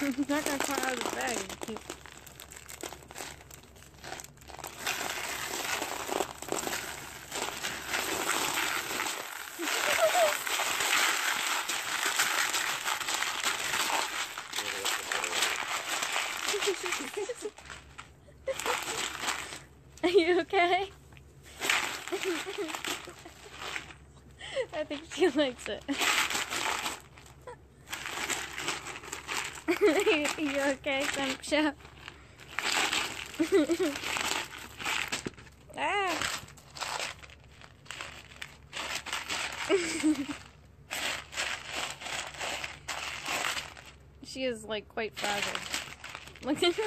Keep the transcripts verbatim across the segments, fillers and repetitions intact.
He's not gonna come out of the bag. He... Are you okay? I think she likes it. You okay, Samksha? Ah! She is like quite frazzled. Look at her.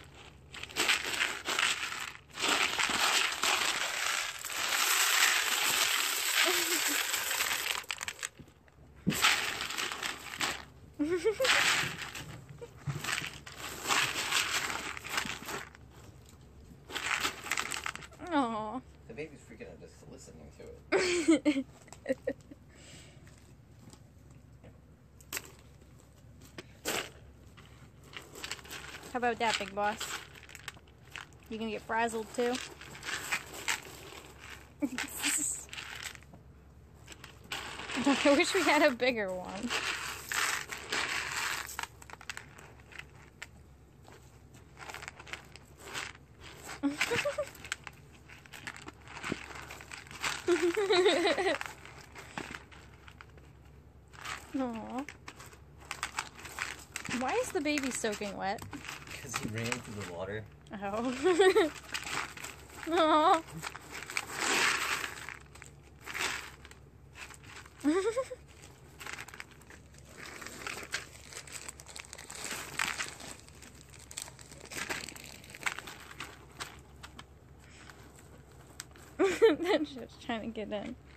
Aww. The baby's freaking out just listening to it. How about that, big boss? You gonna get frazzled too? I wish we had a bigger one. Aww. Why is the baby soaking wet? Because he ran through the water. Oh. Aww. That's just trying to get in.